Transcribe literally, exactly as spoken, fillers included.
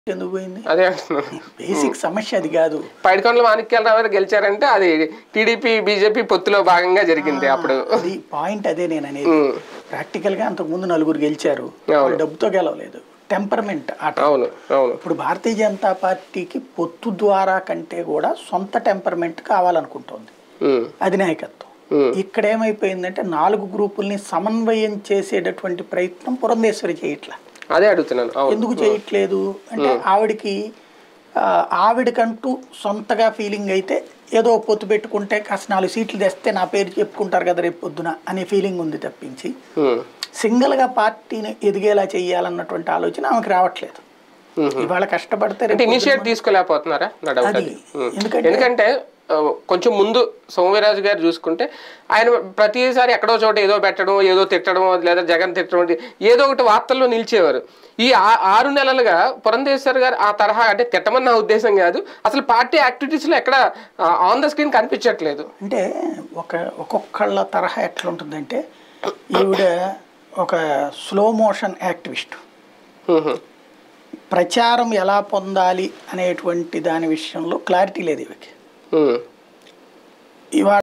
ఎందుకు పోయింది? అదే బేసిక్ సమస్య అది కాదు. పైడికొండల మాణిక్యాలరావు గెలిచారంటే అది టీడీపీ బీజేపీ పొత్తులో భాగంగా జరిగింది. అప్పుడు అది పాయింట్ అదే నేను అనేది. ప్రాక్టికల్ గా అంతకు ముందు నలుగురు గెలిచారు, వాళ్ళు డబ్బుతో గెలవలేదు, టెంపర్మెంట్ ఆట. అవును అవును ఇప్పుడు భారతీయ జనతా పార్టీకి పొత్తు ద్వారా కంటే కూడా సొంత టెంపర్మెంట్ కావాలనుకుంటోంది అధినాయకత్వం. ఇక్కడ ఏమైపోయిందంటే నాలుగు గ్రూపుల్ని సమన్వయం చేసేటటువంటి ప్రయత్నం పురంధేశ్వరి చేయట్లా. అదే అడుగుతున్నాను, ఎందుకు చేయట్లేదు అంటే ఆవిడికి ఆవిడకంటూ సొంతగా ఫీలింగ్ అయితే ఏదో పొత్తు పెట్టుకుంటే కాస్త నాలుగు సీట్లు తెస్తే నా పేరు చెప్పుకుంటారు కదా రేపు పొద్దున అనే ఫీలింగ్ ఉంది తప్పించి సింగిల్ గా పార్టీని ఎదిగేలా చెయ్యాలన్నటువంటి ఆలోచన ఆమెకు రావట్లేదు. ఇవాళ కష్టపడితే ఇనిషియేట్ తీసుకోలేకపోతున్నారా? ఎందుకంటే కొంచెం ముందు సోమవీరాజు గారు చూసుకుంటే ఆయన ప్రతిసారి ఎక్కడో చోట ఏదో పెట్టడం, ఏదో తిట్టడం, లేదా జగన్ తిట్టడం, ఏదో ఒకటి వార్తల్లో నిలిచేవారు. ఈ ఆరు నెలలుగా పురంధేశ్వర్ గారు ఆ తరహా అంటే తిట్టమన్న ఉద్దేశం కాదు, అసలు పార్టీ యాక్టివిటీస్ లో ఎక్కడ ఆన్ ద స్క్రీన్ కనిపించట్లేదు. అంటే ఒక ఒక్కొక్కళ్ళ తరహా ఎట్లుంటుందంటే ఈవిడ ఒక స్లో మోషన్ యాక్టివిస్ట్. ప్రచారం ఎలా పొందాలి అనేటువంటి దాని విషయంలో క్లారిటీ లేదు ఇవికి. ఇవాళ